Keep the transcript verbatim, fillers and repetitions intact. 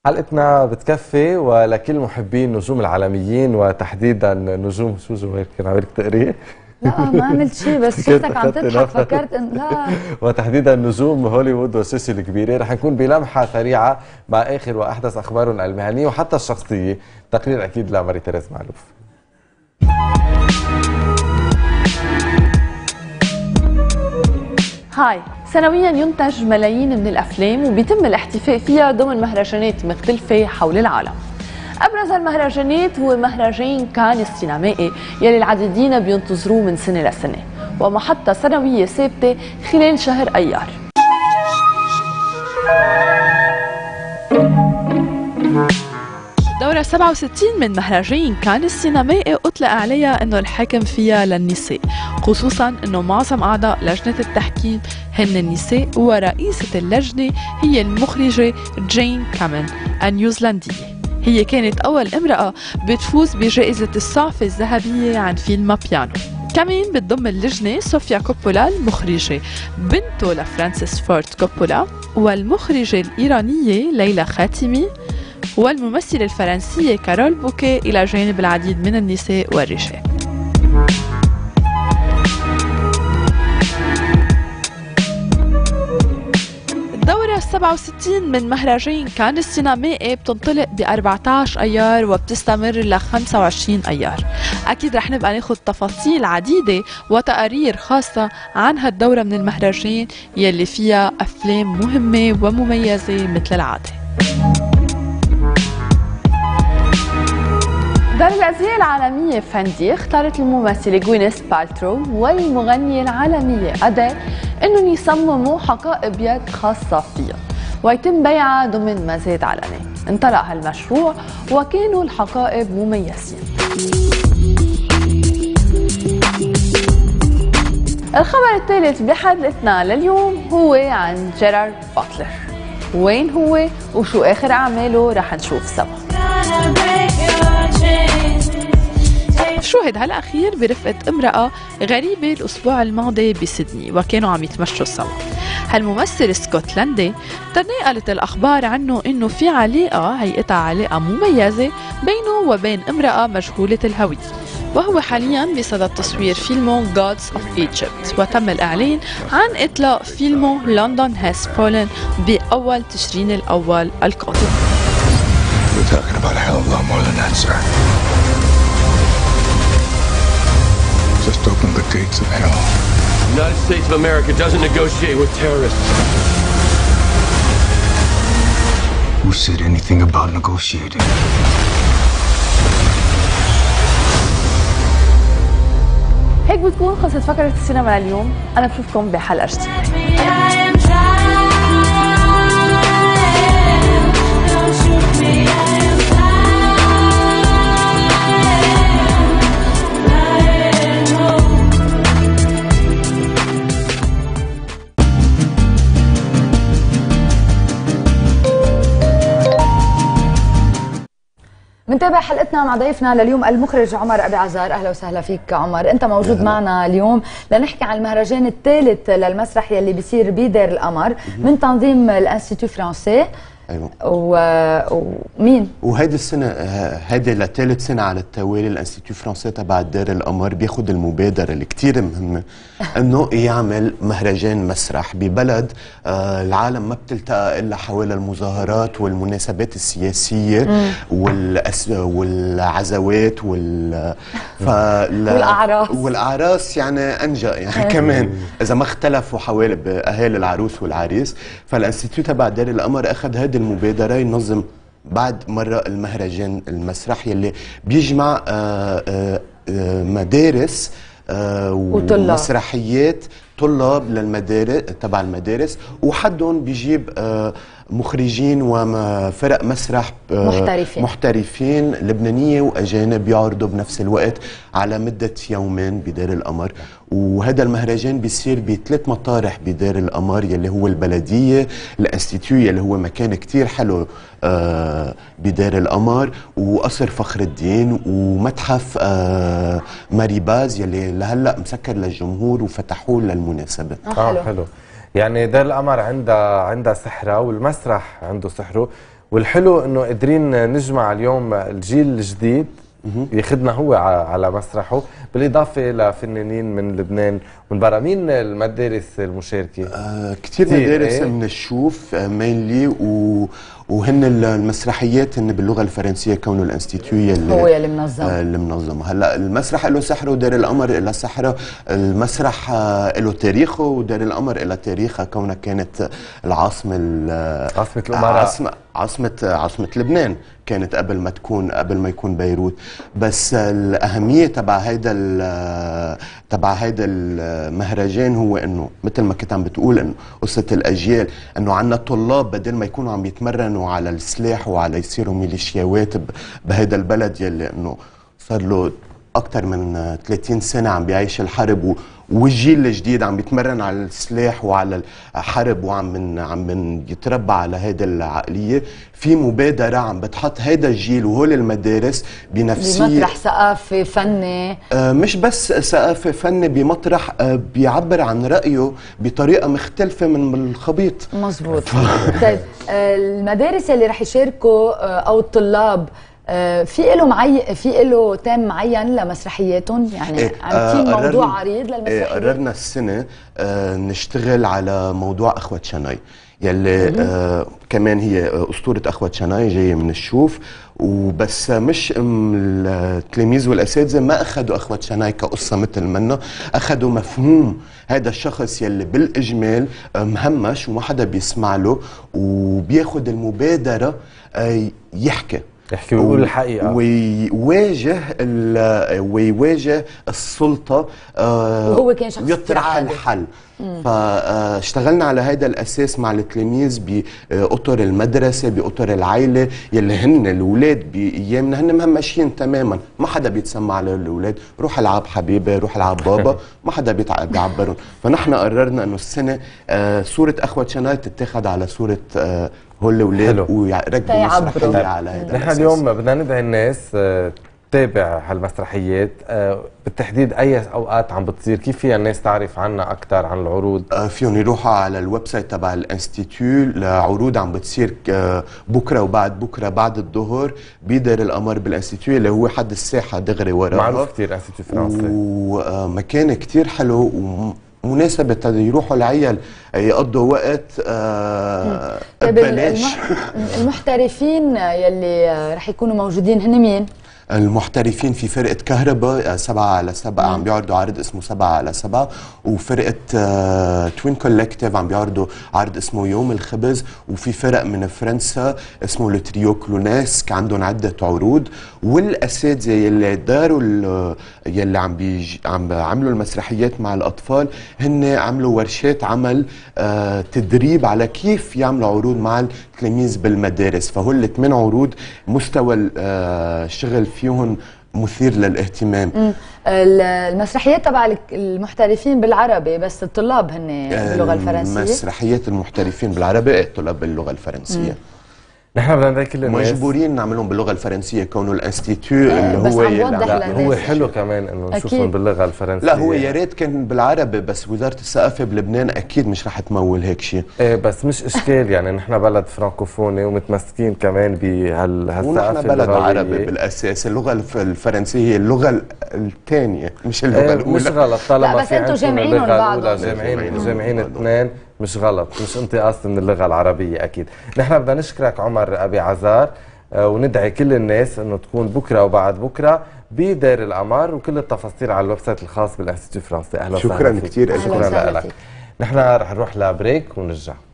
حلقتنا بتكفي ولكل محبي النجوم العالميين وتحديدا نجوم شو جوهر كان عمالك تقريه؟ لا ما عملت شيء بس شفتك عم تضحك فكرت ان لا وتحديدا نجوم هوليوود والشاشه الكبيره. رح نكون بلمحه سريعه مع اخر واحدث اخبارهم المهنيه وحتى الشخصيه. تقرير اكيد لماري تيريز معلوف. هاي سنويا ينتج ملايين من الافلام وبيتم الاحتفاء فيها ضمن مهرجانات مختلفه حول العالم. ابرز المهرجانات هو مهرجان كان السينمائي يلي العديدين بينتظروه من سنه لسنه ومحطه سنويه ثابته خلال شهر ايار. دورة سبعة وستين من مهرجان كان السينمائي أطلق عليها أنه الحكم فيها للنساء، خصوصا أنه معظم أعضاء لجنة التحكيم هن النساء ورئيسة اللجنة هي المخرجة جين كامن النيوزيلندية. هي كانت أول امرأة بتفوز بجائزة الصعفة الذهبية عن فيلم بيانو. كمان بتضم اللجنة صوفيا كوبولا المخرجة بنته لفرانسيس فورد كوبولا والمخرجة الإيرانية ليلى خاتمي والممثلة الفرنسية كارول بوكيه إلى جانب العديد من النساء والرجال. الدورة سبعة وستين من مهرجان كان السينمائي بتنطلق ب أربعة عشر أيار وبتستمر ل خمسة وعشرين أيار. أكيد رح نبقى ناخد تفاصيل عديدة وتقارير خاصة عن هالدورة من المهرجان يلي فيها أفلام مهمة ومميزة مثل العادة. دار الأزياء العالمية فندي اختارت الممثلة غوينيث بالترو والمغنية العالمية أديل إنهم يصمموا حقائب يد خاصة فيها ويتم بيعها ضمن مزاد علني. انطلق هالمشروع وكانوا الحقائب مميزين. الخبر الثالث بحلقتنا لليوم هو عن جيرارد باتلر. وين هو وشو آخر أعماله رح نشوف سوا. شوهد هالأخير برفقة امرأة غريبة الأسبوع الماضي بسيدني وكانوا عم يتمشوا سوا. هالممثل اسكتلندي تناقلت الأخبار عنه إنه في علاقة هيئتها علاقة مميزة بينه وبين امرأة مجهولة الهوية، وهو حاليا بصدد تصوير فيلمه Gods of Egypt، وتم الإعلان عن إطلاق فيلمه London Has Fallen بأول تشرين الأول القادم. We're talking about a hell of a lot more than that, sir. Just open the gates of hell. The United States of America doesn't negotiate with terrorists. Who said anything about negotiating? هيك بتكون خلصت فقرة السينما لليوم. أنا بشوفكم بحلقة جديدة. بنتابع حلقتنا مع ضيفنا لليوم المخرج عمر أبي عزار. أهلا وسهلا فيك عمر. أنت موجود معنا اليوم لنحكي عن المهرجان الثالث للمسرح يلي بيصير بدار القمر من تنظيم الانستيتو فرانسي. ايوه ومين؟ وهيدي السنه هيدي لثالث سنه على التوالي الانستيتو فرانسي تبع دار القمر بياخذ المبادره اللي كثير مهمه انه يعمل مهرجان مسرح ببلد آه العالم ما بتلتقى الا حوالي المظاهرات والمناسبات السياسيه والأس والعزوات وال فل... والاعراس والاعراس يعني انجا يعني كمان اذا ما اختلفوا حوالي باهالي العروس والعريس. فالانستيتو تبع دار القمر اخذ هذه المبادرة ينظم بعد مرة المهرجان المسرح يلي بيجمع آآ آآ مدارس ومسرحيات طلاب للمدارس تبع المدارس وحدهم بيجيب مخرجين وفرق مسرح محترفين محترفين لبنانية وأجانب يعرضوا بنفس الوقت على مدة يومين بدار القمر. وهذا المهرجان بيصير بثلاث مطارح بدار القمر يلي هو البلدية، الانستيتيو يلي هو مكان كتير حلو بدار القمر، وقصر فخر الدين، ومتحف ماري باز يلي لهلا مسكر للجمهور وفتحوه للمناسبة. اه حلو. يعني دار القمر عندها عندها سحرها والمسرح عنده سحره، والحلو انه قادرين نجمع اليوم الجيل الجديد ياخذنا هو على مسرحه، بالاضافه لفنانين من لبنان ومن برا. مين المدارس المشاركه؟ آه كثير مدارس ايه؟ بنشوف آه مينلي و وهن المسرحيات هن باللغه الفرنسيه، كونه الانستيتيو يلي هو يلي منظم آه اللي منظمه. هلا المسرح له سحره ودار القمر له سحره، المسرح آه له تاريخه ودار القمر له تاريخها، كونها كانت العاصمه عاصمه الامراء، عاصمه عاصمه عاصمه لبنان كانت قبل ما تكون قبل ما يكون بيروت. بس الاهميه تبع هيدا تبع هيدا المهرجان هو انه مثل ما كنت عم بتقول انه قصه الاجيال، انه عندنا طلاب بدل ما يكونوا عم يتمرنوا على السلاح وعلى يصيروا ميليشياوات بهيدا البلد يلي انه صار له اكثر من ثلاثين سنه عم بيعيش الحرب، والجيل الجديد عم بيتمرن على السلاح وعلى الحرب وعم من عم من يتربى على هيدا العقليه. في مبادره عم بتحط هيدا الجيل وهول المدارس بنفسيه بمطرح ثقافي فني، آه مش بس ثقافي فني، بمطرح آه بيعبر عن رايه بطريقه مختلفه من الخبيط. مزبوط. طيب آه المدارس اللي رح يشاركوا آه او الطلاب آه في له معي في له تام معين لمسرحياتهم، يعني إيه عاملين آه موضوع عريض للمسرحيات؟ إيه قررنا السنه آه نشتغل على موضوع اخوة شناي يلي آه كمان هي اسطوره اخوة شناي جايه من الشوف، وبس مش التلاميذ والاساتذه ما اخذوا اخوة شناي كقصه مثل منا، اخذوا مفهوم هذا الشخص يلي بالاجمال مهمش وما حدا بيسمع له، وبياخذ المبادره آه يحكي يحكي ويقول الحقيقه ويواجه ويواجه السلطه آه وهو كان شخص يطرح الحل. فاشتغلنا على هذا الاساس مع التلاميذ باطر المدرسه، باطر العائله يلي هن الاولاد بايامنا هن مهمشين تماما، ما حدا بيتسمع للاولاد، روح العب حبيبي، روح العب بابا، ما حدا بيعبرهم. فنحن قررنا انه السنه آه صوره اخوة شناي تتاخذ على صوره آه هول الاولاد ويركبوا مسرحيه على هذا. نحن اليوم بدنا ندعي الناس آه تتابع هالمسرحيات، آه بالتحديد اي اوقات عم بتصير، كيف فيها الناس تعرف عنا اكثر عن العروض؟ آه فيهم يروحوا على الويب سايت تبع الانستيتيو لعروض عم بتصير آه بكره وبعد بكره بعد الظهر بدار القمر بالانستيتيو اللي هو حد الساحه دغري وراها، معروف كثير الانستيتيو الفرنسي، ومكان كثير حلو ومناسبة يروحوا العيال يقضوا وقت آه ببلاش. المحترفين يلي رح يكونوا موجودين هن مين؟ المحترفين في فرقة كهرباء سبعة على سبعة عم بيعرضوا عرض اسمه سبعة على سبعة، وفرقة آه توين كولكتيف عم بيعرضوا عرض اسمه يوم الخبز، وفي فرق من فرنسا اسمه التريو كلوناسك عندهم عدة عروض. والأساتذة يلي داروا يلي عم بيج عم عملوا المسرحيات مع الأطفال هن عملوا ورشات عمل آه تدريب على كيف يعملوا عروض مع التلاميذ بالمدارس. فهول ثمان عروض مستوى الشغل فيهم مثير للاهتمام. مم. المسرحيات تبع المحترفين بالعربي بس الطلاب هن باللغه الفرنسيه؟ مسرحيات المحترفين بالعربي الطلاب باللغه الفرنسيه. مم. نحن بدنا ندعي كل الناس مجبورين نعملهم باللغه الفرنسيه كونه الانستيتيو اللي هو لا هو حلو كمان انه نشوفهم باللغه الفرنسيه. لا هو يا ريت كان بالعربي، بس وزاره الثقافه بلبنان اكيد مش رح تمول هيك شيء. ايه بس مش اشكال، يعني نحن بلد فرانكوفوني ومتمسكين كمان بهالثقافه ونحن بلد عربي بالاساس، اللغه الفرنسيه هي اللغه الثانيه مش اللغه ايه الاولى. مش غلط طالما بس انتم جامعينهم بعض، جامعين جامعين اثنين مش غلط، مش انتقاص من اللغه العربيه اكيد. نحن بدنا نشكرك عمر ابي عزار وندعي كل الناس انه تكون بكره وبعد بكره بدار القمر، وكل التفاصيل على الويب سايت الخاص بالانستيتيو الفرنسي. اهلا وسهلا شكرا كثير، شكرا لك. نحن رح نروح لبريك ونرجع.